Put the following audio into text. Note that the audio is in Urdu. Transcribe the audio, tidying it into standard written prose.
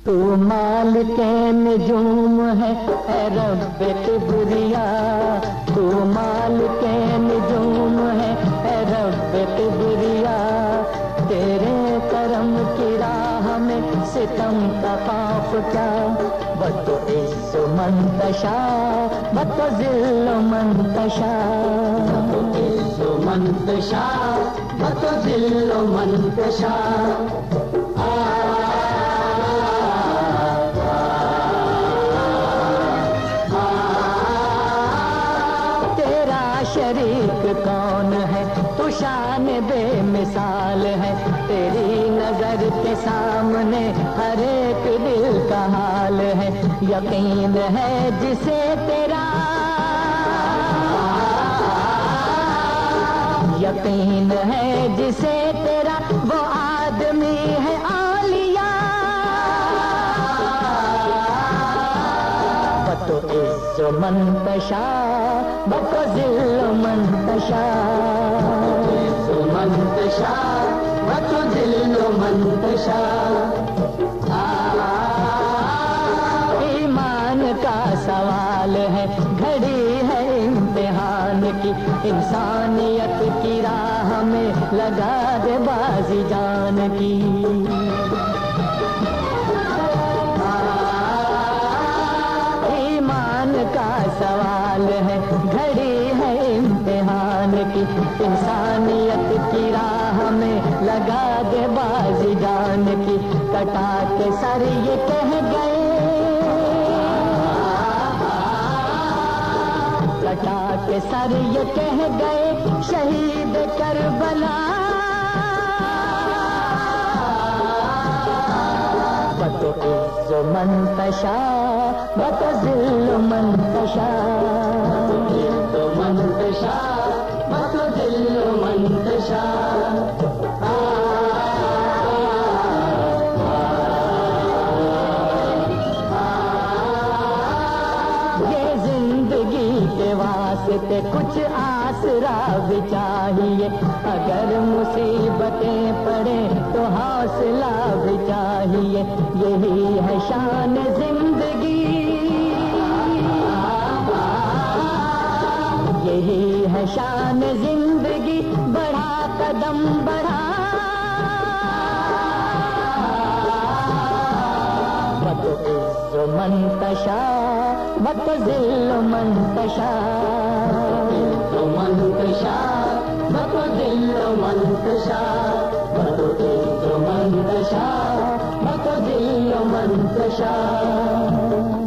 تو مالک نجوم ہے اے رب کبریا، تو مالک نجوم ہے اے رب کبریا، تیرے کرم کی راہ میں ستم کا خوف کیا، بتعز من تشاء بتذل من تشاء، بتعز من تشاء بتذل من تشاء۔ شریک کون ہے تو شان بے مثال ہے، تیری نظر کے سامنے ہر ایک دل کا حال ہے، یقین ہے جسے تیرا، یقین ہے جسے تیرا وہ آدمی ہے اولیاء، بتعز من تشاء بتذل من تشاء، بتعز من تشاء بتذل من تشاء۔ ایمان کا سوال ہے، گھڑی ہے امتحان کی، انسانیت کی راہ میں لگا دے بازی جان کی، کا سوال ہے، گھڑی ہے امتحان کی، انسانیت کی راہ میں لگا دے بازی جان کی، کٹا کے سر یہ کہہ گئے، کٹا کے سر یہ کہہ گئے شہید کربلا، بتعز من تشاء بتذل من تشاء، بتعز من تشاء بتذل من تشاء۔ یہ زندگی کے واسطے کچھ آسرا بھی چاہیے، اگر مصیبتیں پڑے تو حوصلہ بھی چاہیے، یہی ہے شان زندگی، یہی ہے شان زندگی، بڑھا قدم بڑھا، بتعز من تشاء بتذل من تشاء، من تشاء بتذل من تشاء، بتعز من تشاء بتذل من تشاء۔